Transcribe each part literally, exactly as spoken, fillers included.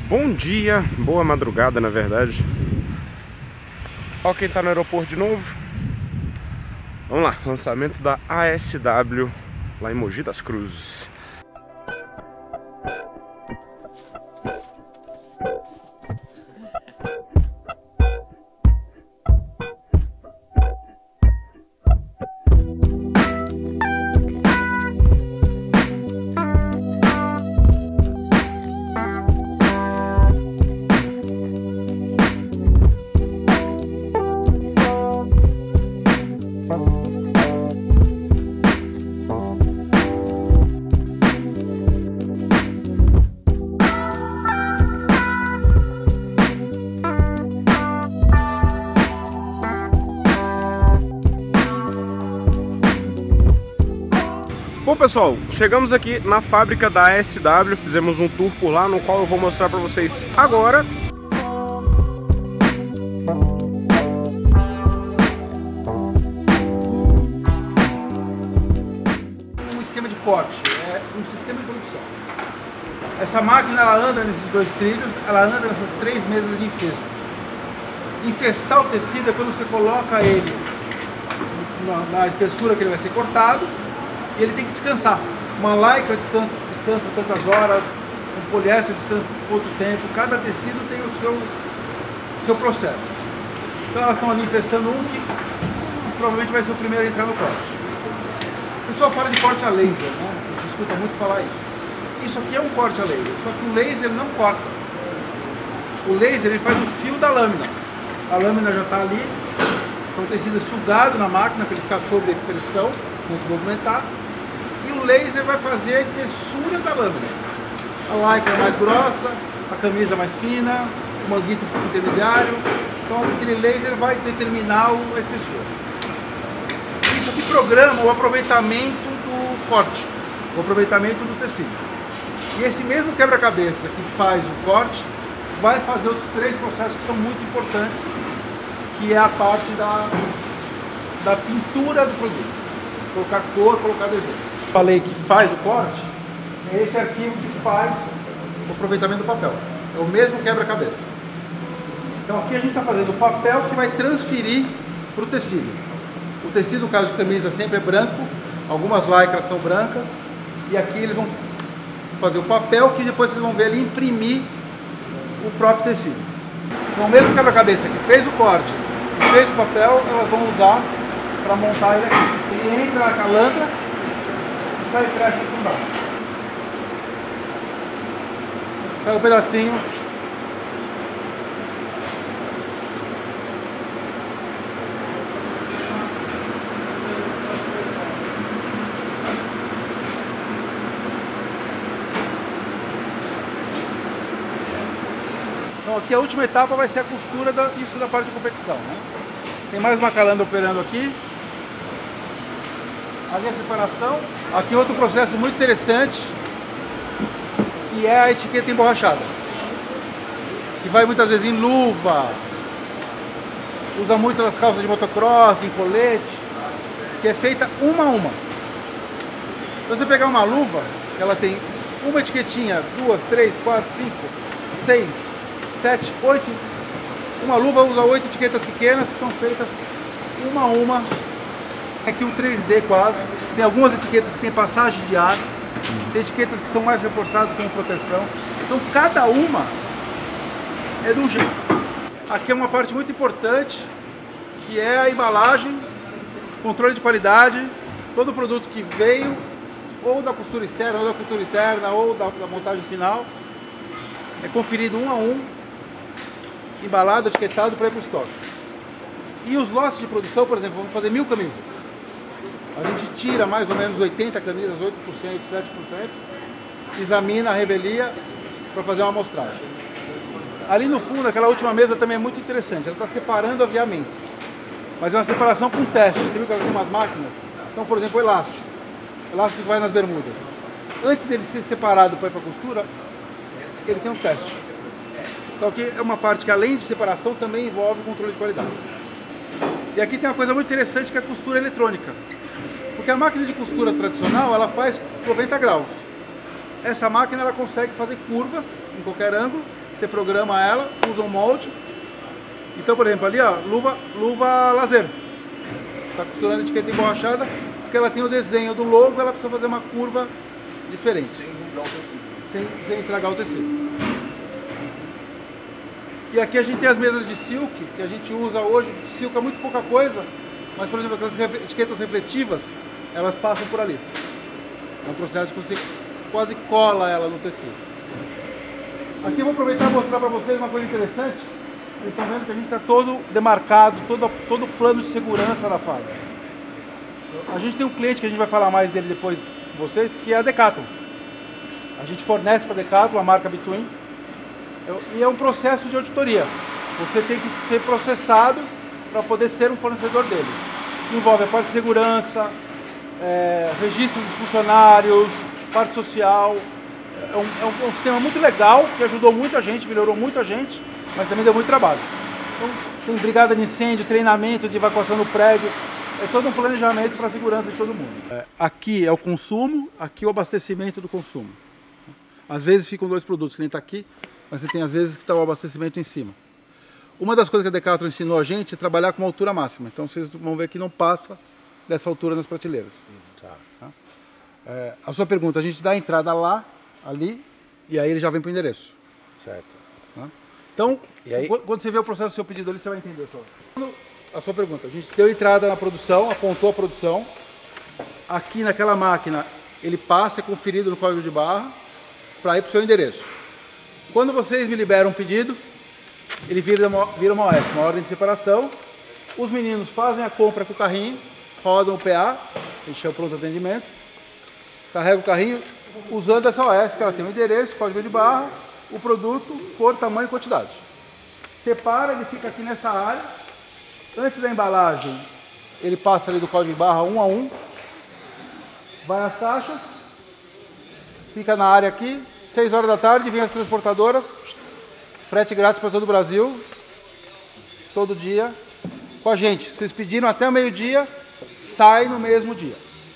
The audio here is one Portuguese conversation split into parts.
Bom dia, boa madrugada na verdade. Ó quem tá no aeroporto de novo. Vamos lá, lançamento da A S W lá em Mogi das Cruzes. Bom pessoal, chegamos aqui na fábrica da A S W, fizemos um tour por lá, no qual eu vou mostrar para vocês agora. Um esquema de corte, é um sistema de produção. Essa máquina ela anda nesses dois trilhos, ela anda nessas três mesas de infesto. Infestar o tecido é quando você coloca ele na, na espessura que ele vai ser cortado. E ele tem que descansar. Uma lycra descansa, descansa tantas horas, um poliéster descansa outro tempo. Cada tecido tem o seu, o seu processo. Então elas estão ali infestando um que, que provavelmente vai ser o primeiro a entrar no corte. O pessoal fala de corte a laser, né? A gente escuta muito falar isso. Isso aqui é um corte a laser, só que o laser não corta. O laser ele faz o fio da lâmina. A lâmina já está ali, então o tecido é sugado na máquina para ele ficar sob pressão, não se movimentar. E o laser vai fazer a espessura da lâmina. A lycra é mais grossa, a camisa mais fina, o manguito um pouco intermediário. Então aquele laser vai determinar a espessura. Isso aqui programa o aproveitamento do corte, o aproveitamento do tecido. E esse mesmo quebra-cabeça que faz o corte, vai fazer outros três processos que são muito importantes, que é a parte da, da pintura do produto. Colocar cor, colocar desenho. Falei que faz o corte, é esse arquivo que faz o aproveitamento do papel. É o mesmo quebra-cabeça. Então aqui a gente está fazendo o papel que vai transferir para o tecido. O tecido, no caso de camisa, sempre é branco, algumas lycras são brancas, e aqui eles vão fazer o papel que depois vocês vão ver ali imprimir o próprio tecido. Então o mesmo quebra-cabeça que fez o corte e fez o papel, elas vão usar para montar ele aqui. Ele entra na calandra e sai presto por baixo. Sai um pedacinho. Então aqui a última etapa vai ser a costura da, isso da parte de confecção, né? Tem mais uma calandra operando aqui. Ali a separação. Aqui outro processo muito interessante, que é a etiqueta emborrachada, que vai muitas vezes em luva, usa muito nas calças de motocross, em colete, que é feita uma a uma. Se você pegar uma luva, ela tem uma etiquetinha, duas, três, quatro, cinco, seis, sete, oito. Uma luva usa oito etiquetas pequenas que são feitas uma a uma. Aqui um três D quase. Tem algumas etiquetas que tem passagem de ar, tem etiquetas que são mais reforçadas com proteção. Então cada uma é de um jeito. Aqui é uma parte muito importante, que é a embalagem, controle de qualidade. Todo produto que veio ou da costura externa, ou da costura interna, ou da, da montagem final, é conferido um a um, embalado, etiquetado para ir para o estoque. E os lotes de produção, por exemplo, vamos fazer mil camisas. A gente tira mais ou menos oitenta camisas, oito por cento, sete por cento, examina a revelia para fazer uma amostragem. Ali no fundo, aquela última mesa também é muito interessante, ela está separando aviamento. Mas é uma separação com teste. Você viu que ela tem umas máquinas? Então, por exemplo, o elástico. O elástico que vai nas bermudas. Antes dele ser separado para ir para a costura, ele tem um teste. Então aqui é uma parte que, além de separação, também envolve controle de qualidade. E aqui tem uma coisa muito interessante, que é a costura eletrônica. Porque a máquina de costura tradicional, ela faz noventa graus. Essa máquina ela consegue fazer curvas em qualquer ângulo, você programa ela, usa um molde. Então, por exemplo, ali, ó, luva, luva lazer. Está costurando a etiqueta emborrachada, porque ela tem o desenho do logo, ela precisa fazer uma curva diferente. Sem mudar o tecido. Sem, sem estragar o tecido. E aqui a gente tem as mesas de silk, que a gente usa hoje. Silk é muito pouca coisa, mas, por exemplo, aquelas etiquetas refletivas, elas passam por ali. É um processo que você quase cola ela no tecido. Aqui eu vou aproveitar e mostrar para vocês uma coisa interessante. Vocês estão vendo que a gente está todo demarcado, todo, todo o plano de segurança na fábrica. A gente tem um cliente que a gente vai falar mais dele depois com vocês, que é a Decathlon. A gente fornece para a Decathlon, a marca Between, e é um processo de auditoria. Você tem que ser processado para poder ser um fornecedor deles. Envolve a parte de segurança, é, registro dos funcionários, parte social. É um, é um, um sistema muito legal, que ajudou muita gente, melhorou muita gente, mas também deu muito trabalho. Então, tem brigada de incêndio, treinamento de evacuação no prédio, é todo um planejamento para a segurança de todo mundo. É, aqui é o consumo, aqui o abastecimento do consumo. Às vezes ficam dois produtos, que nem está aqui, mas você tem às vezes que está o abastecimento em cima. Uma das coisas que a Decathlon ensinou a gente é trabalhar com uma altura máxima. Então vocês vão ver que não passa dessa altura nas prateleiras. Tá. Tá? É, a sua pergunta, a gente dá a entrada lá, ali, e aí ele já vem para o endereço. Certo. Tá? Então, e aí? Quando você vê o processo do seu pedido ali, você vai entender só. A sua pergunta, a gente deu entrada na produção, apontou a produção. Aqui naquela máquina, ele passa, é conferido no código de barra, para ir para o seu endereço. Quando vocês me liberam um pedido, ele vira uma, vira uma O S, uma ordem de separação. Os meninos fazem a compra com o carrinho, rodam o P A, a gente chama pronto atendimento, carrega o carrinho, usando essa O S, que ela tem o endereço, código de barra, o produto, cor, tamanho e quantidade. Separa, ele fica aqui nessa área. Antes da embalagem, ele passa ali do código de barra um a um, vai nas caixas, fica na área aqui, seis horas da tarde, vem as transportadoras, frete grátis para todo o Brasil, todo dia, com a gente. Vocês pediram até o meio-dia, sai no mesmo dia.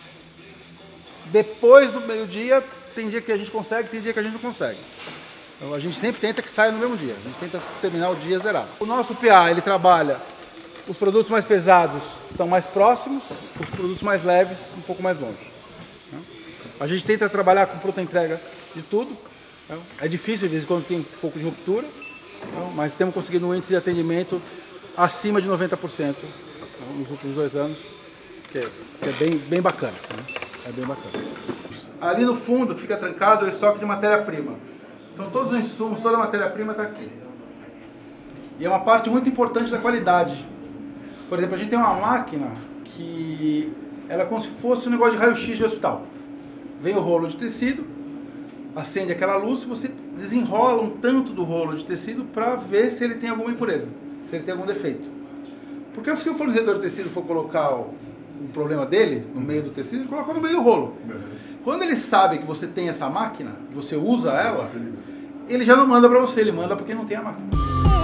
Depois do meio-dia, tem dia que a gente consegue, tem dia que a gente não consegue. Então, a gente sempre tenta que saia no mesmo dia, a gente tenta terminar o dia zerado. O nosso P A, ele trabalha, os produtos mais pesados estão mais próximos, os produtos mais leves um pouco mais longe. A gente tenta trabalhar com pronta entrega de tudo. É difícil, de vez em quando tem um pouco de ruptura, mas temos conseguido um índice de atendimento acima de noventa por cento nos últimos dois anos, que é, que é bem, bem bacana. Né? É bem bacana. Ali no fundo, que fica trancado, é o estoque de matéria-prima. Então todos os insumos, toda a matéria-prima está aqui. E é uma parte muito importante da qualidade. Por exemplo, a gente tem uma máquina que ela é como se fosse um negócio de raio-x de hospital. Vem o rolo de tecido, acende aquela luz e você desenrola um tanto do rolo de tecido para ver se ele tem alguma impureza, se ele tem algum defeito. Porque se o fornecedor de tecido for colocar o, o problema dele no meio do tecido, ele coloca no meio do rolo. Quando ele sabe que você tem essa máquina, e você usa ela, ele já não manda para você, ele manda porque não tem a máquina.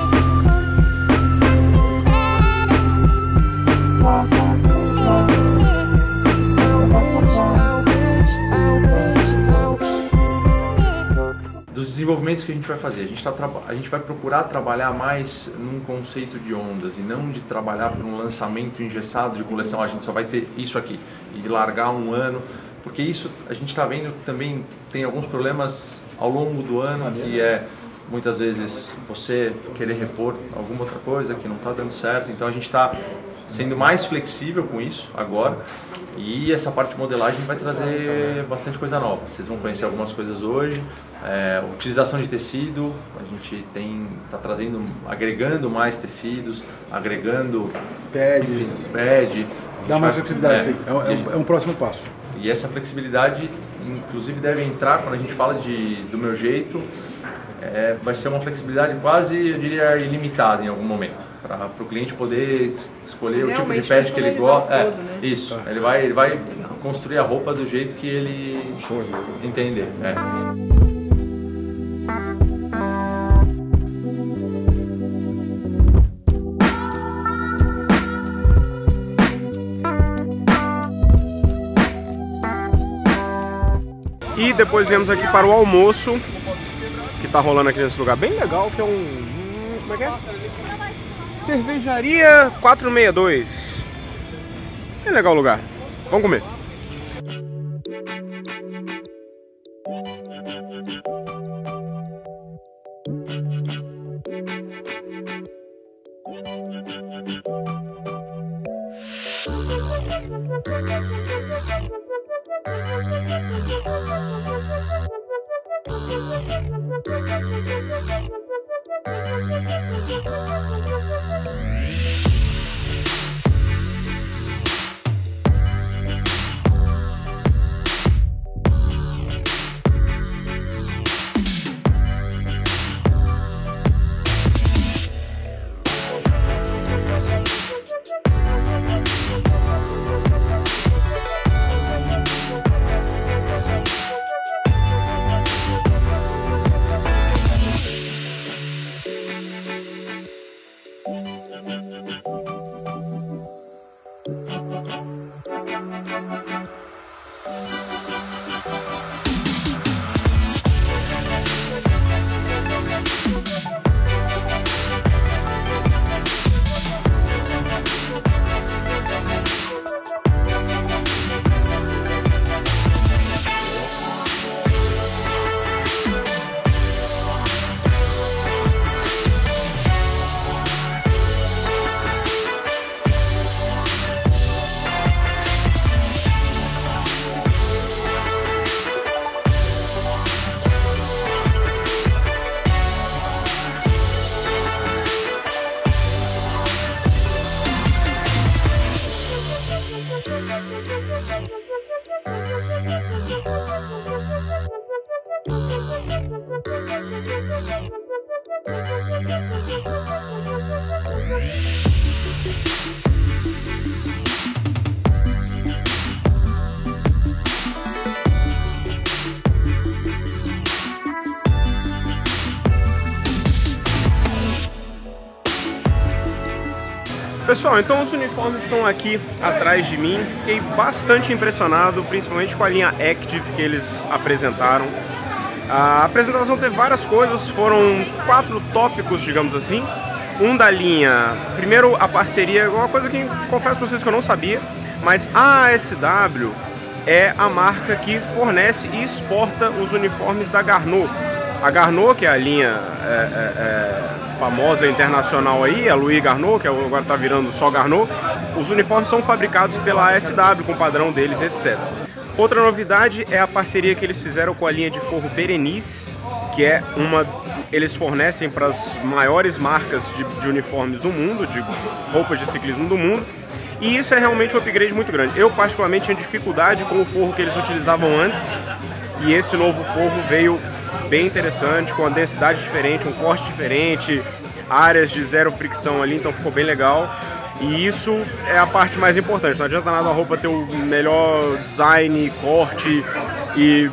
Dos desenvolvimentos que a gente vai fazer, a gente, tá, a gente vai procurar trabalhar mais num conceito de ondas e não de trabalhar para um lançamento engessado de coleção, a gente só vai ter isso aqui e largar um ano, porque isso a gente está vendo que também tem alguns problemas ao longo do ano, que é muitas vezes você querer repor alguma outra coisa que não está dando certo, então a gente está sendo mais flexível com isso agora, e essa parte de modelagem vai trazer bastante coisa nova. Vocês vão conhecer algumas coisas hoje, é, utilização de tecido, a gente tem está trazendo, agregando mais tecidos, agregando pads, pad, dá mais flexibilidade, é, é, um, gente, é um próximo passo. E essa flexibilidade, inclusive, deve entrar quando a gente fala de do meu jeito, é, vai ser uma flexibilidade quase, eu diria, ilimitada em algum momento. Para o cliente poder escolher realmente o tipo de pad que ele gosta. É, né? Isso, ele vai, ele vai construir a roupa do jeito que ele entender. É. E depois viemos aqui para o almoço, que tá rolando aqui nesse lugar bem legal, que é um... como é que é? Cervejaria quatrocentos e sessenta e dois. É legal o lugar. Vamos comer. Pessoal, então os uniformes estão aqui atrás de mim. Fiquei bastante impressionado, principalmente com a linha Active que eles apresentaram. A apresentação teve várias coisas, foram quatro tópicos, digamos assim. Um da linha, primeiro a parceria, uma coisa que confesso pra vocês que eu não sabia, mas a A S W é a marca que fornece e exporta os uniformes da Garneau. A Garneau, que é a linha é, é, é, famosa internacional aí, a Louis Garneau, que agora está virando só Garneau, os uniformes são fabricados pela A S W, com o padrão deles, etcétera. Outra novidade é a parceria que eles fizeram com a linha de forro Berenice, que é uma... eles fornecem para as maiores marcas de, de uniformes do mundo, de roupas de ciclismo do mundo, e isso é realmente um upgrade muito grande. Eu particularmente tinha dificuldade com o forro que eles utilizavam antes, e esse novo forro veio bem interessante, com uma densidade diferente, um corte diferente, áreas de zero fricção ali, então ficou bem legal. E isso é a parte mais importante, não adianta nada a roupa ter o melhor design, corte e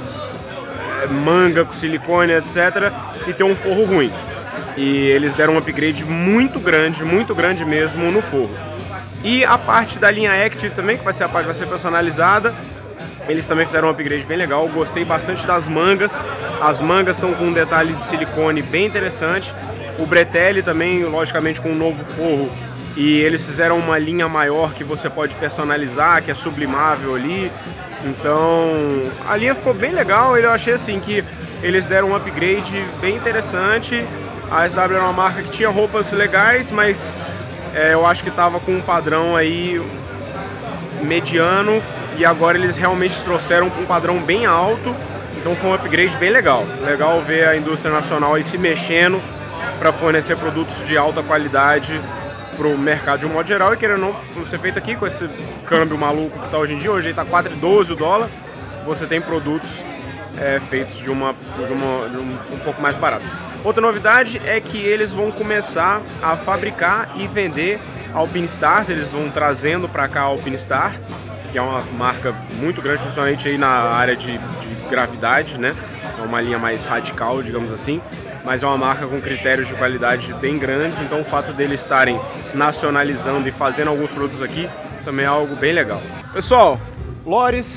manga com silicone, etcétera, e ter um forro ruim. E eles deram um upgrade muito grande, muito grande mesmo no forro. E a parte da linha Active também, que vai ser a parte que vai ser personalizada, eles também fizeram um upgrade bem legal. Gostei bastante das mangas. As mangas estão com um detalhe de silicone bem interessante. O bretelle também, logicamente, com um novo forro. E eles fizeram uma linha maior que você pode personalizar, que é sublimável ali. Então, a linha ficou bem legal. Eu achei assim que eles deram um upgrade bem interessante. A A S W era uma marca que tinha roupas legais, mas é, eu acho que estava com um padrão aí mediano. E agora eles realmente trouxeram um padrão bem alto, então foi um upgrade bem legal. Legal ver a indústria nacional aí se mexendo para fornecer produtos de alta qualidade para o mercado de um modo geral. E querendo ou não ser feito aqui com esse câmbio maluco que está hoje em dia, hoje está quatro reais e doze centavos o dólar, você tem produtos é, feitos de, uma, de, uma, de um, um pouco mais baratos. Outra novidade é que eles vão começar a fabricar e vender Alpinestars, eles vão trazendo para cá a Alpinestar, que é uma marca muito grande, principalmente aí na área de, de gravidade, né? É uma linha mais radical, digamos assim, mas é uma marca com critérios de qualidade bem grandes, então o fato deles estarem nacionalizando e fazendo alguns produtos aqui também é algo bem legal. Pessoal, Lores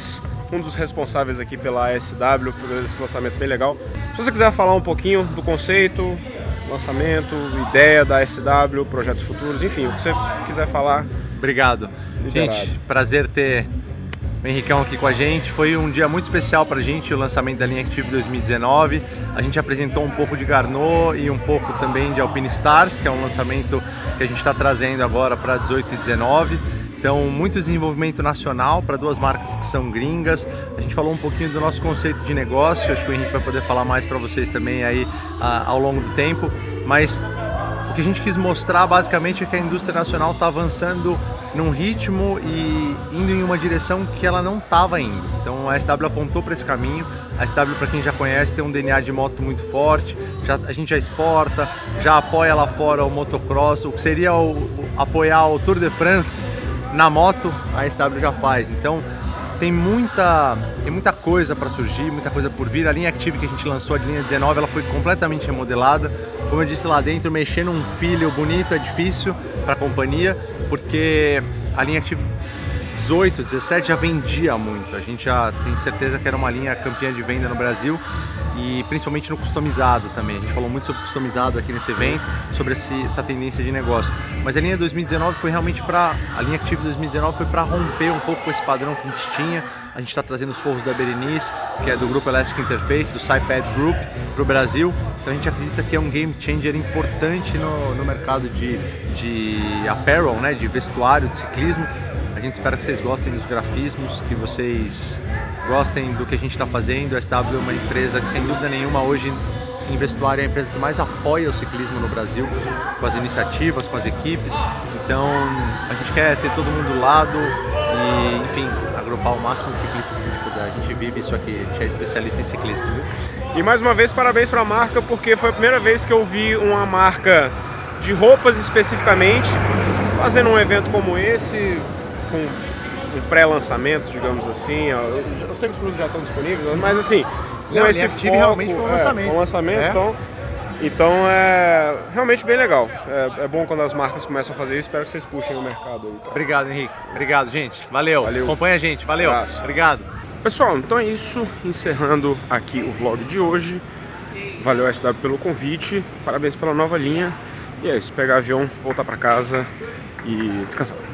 um dos responsáveis aqui pela A S W, por esse lançamento bem legal. Se você quiser falar um pouquinho do conceito, lançamento, ideia da A S W, projetos futuros, enfim, o que você quiser falar. Obrigado. Liberado. Gente, prazer ter o Henricão aqui com a gente. Foi um dia muito especial pra gente, o lançamento da linha Active dois mil e dezenove. A gente apresentou um pouco de Garneau e um pouco também de Alpine Stars, que é um lançamento que a gente está trazendo agora para dezoito e dezenove. Então, muito desenvolvimento nacional para duas marcas que são gringas. A gente falou um pouquinho do nosso conceito de negócio, acho que o Henrique vai poder falar mais para vocês também aí a, ao longo do tempo. Mas o que a gente quis mostrar basicamente é que a indústria nacional está avançando num ritmo e indo em uma direção que ela não estava indo. Então a S W apontou para esse caminho. A S W, para quem já conhece, tem um D N A de moto muito forte, já, a gente já exporta, já apoia lá fora o motocross, o que seria o, o, apoiar o Tour de France na moto, a S W já faz. Então tem muita, tem muita coisa para surgir, muita coisa por vir. A linha Active que a gente lançou, a linha dezenove, ela foi completamente remodelada. Como eu disse lá dentro, mexer num filho bonito é difícil para a companhia, porque a linha Active dezoito, dezessete já vendia muito. A gente já tem certeza que era uma linha campeã de venda no Brasil e principalmente no customizado também. A gente falou muito sobre customizado aqui nesse evento, sobre esse, essa tendência de negócio. Mas a linha dois mil e dezenove foi realmente para... A linha Active dois mil e dezenove foi para romper um pouco com esse padrão que a gente tinha. A gente está trazendo os forros da Berenice, que é do grupo Electric Interface, do SciPad Group, para o Brasil. Então a gente acredita que é um game changer importante no, no mercado de, de apparel, né, de vestuário, de ciclismo. A gente espera que vocês gostem dos grafismos, que vocês gostem do que a gente está fazendo. A S W é uma empresa que, sem dúvida nenhuma, hoje em vestuário é a empresa que mais apoia o ciclismo no Brasil, com as iniciativas, com as equipes. Então a gente quer ter todo mundo do lado e, enfim, agrupar o máximo de ciclistas que a gente puder. A gente vive isso aqui, a gente é especialista em ciclista, viu? E mais uma vez, parabéns para a marca, porque foi a primeira vez que eu vi uma marca de roupas especificamente fazendo um evento como esse, com um pré-lançamento, digamos assim. Eu, eu sei que os produtos já estão disponíveis, mas assim, com Não, esse foco, realmente foi um é, lançamento. um lançamento, É. então, então é realmente bem legal. É, é bom quando as marcas começam a fazer isso. Espero que vocês puxem o mercado aí. Tá? Obrigado, Henrique. Obrigado, gente. Valeu. Valeu. Acompanha a gente. Valeu. Abraço. Obrigado. Pessoal, então é isso. Encerrando aqui o vlog de hoje. Valeu, S W, pelo convite. Parabéns pela nova linha. E é isso. Pegar avião, voltar para casa e descansar.